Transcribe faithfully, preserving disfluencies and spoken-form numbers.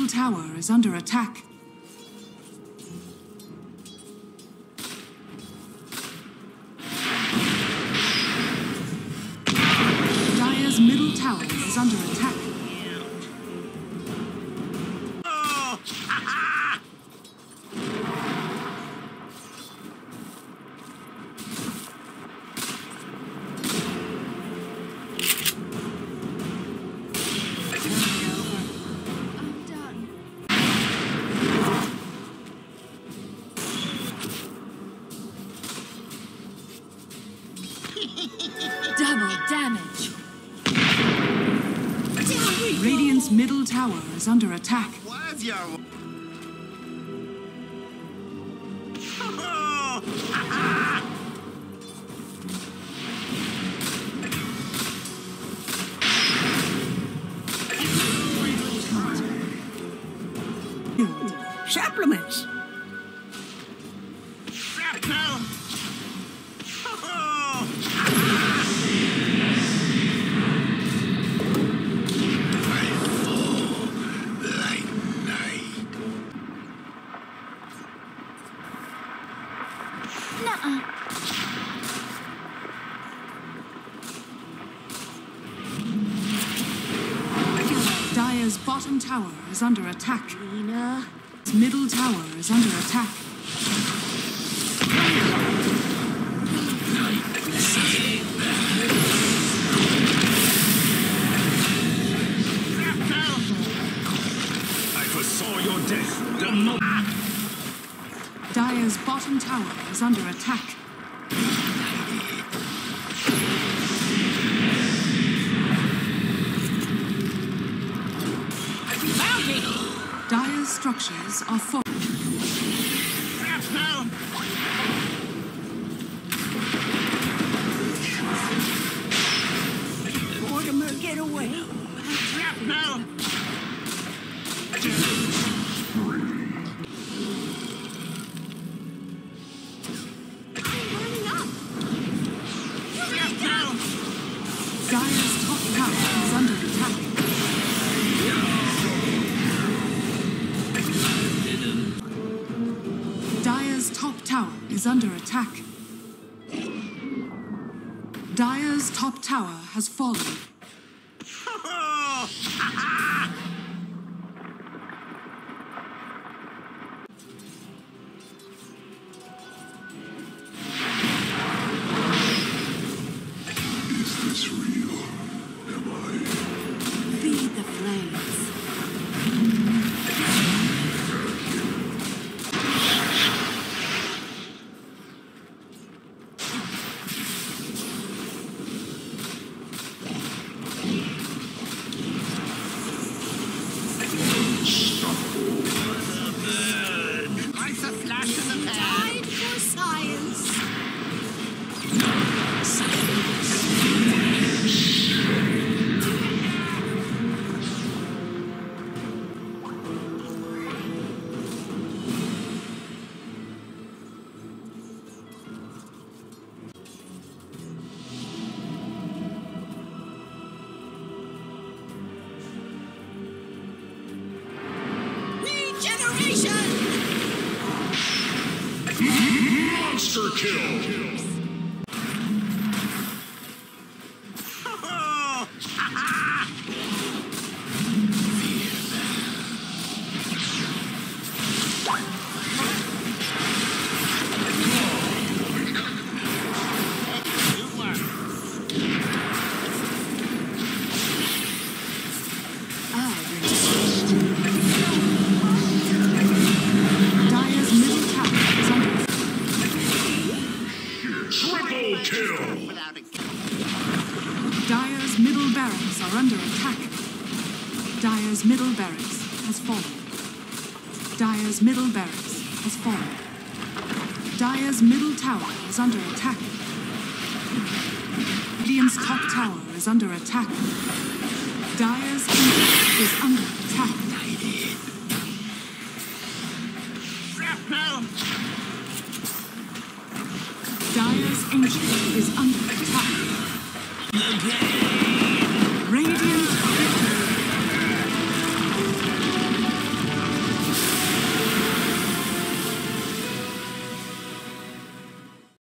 middle tower is under attack. Dire's middle tower is under attack. Double damage. Radiant's middle tower is under attack. What's your... Supplements. Shrapnel! Nuh-uh. Dire's bottom tower is under attack. Nina. Its middle tower is under attack. I foresaw your death the moment. Dire's bottom tower is under attack. Dire's structures are full. Shrapnel! Mortimer, get away. Shrapnel! Shrapnel! Dire's top tower is under attack. Dire's top tower is under attack. Dire's top tower has fallen. Is this real? Am I? Feed the flames. Like a flash in the pan. Died for science. Regeneration! Monster kill! Dire's middle tower is under Triple kill! Without a... Dire's middle barracks are under attack. Dire's middle barracks has fallen. Dire's middle barracks has fallen. Dire's middle tower is under attack. Radiant's top tower is under attack. Dire's ancient is under attack. Shrapnel! Dire's ancient is under attack. The